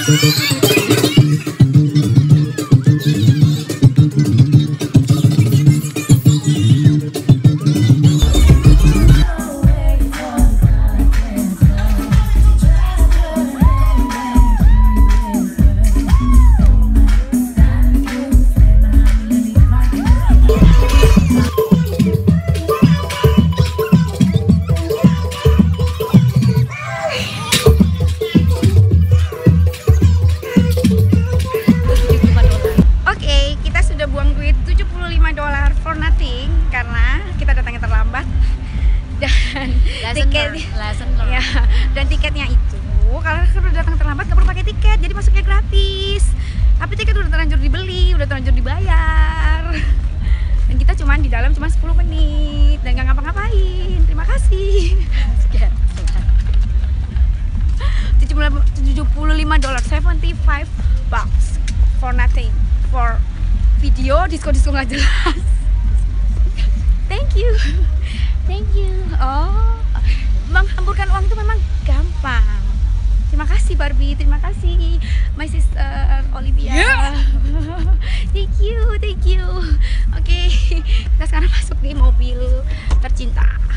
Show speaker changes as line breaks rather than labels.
Dan tiketnya itu kalau datang terlambat nggak perlu pakai tiket, jadi masuknya gratis. Tapi tiket udah terlanjur dibeli, udah terlanjur dibayar. Dan kita cuman di dalam cuma 10 menit dan nggak ngapa-ngapain. Terima kasih. Sekian. $75, $75 for nothing, for video diskon nggak jelas. Thank you. Oh, menghamburkan uang itu memang gampang. Terima kasih Barbie, terima kasih my sister Olivia. Thank you. Oke, kita sekarang masuk di mobil tercinta.